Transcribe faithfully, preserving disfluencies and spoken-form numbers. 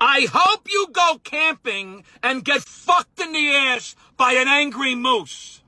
I hope you go camping and get fucked in the ass by an angry moose.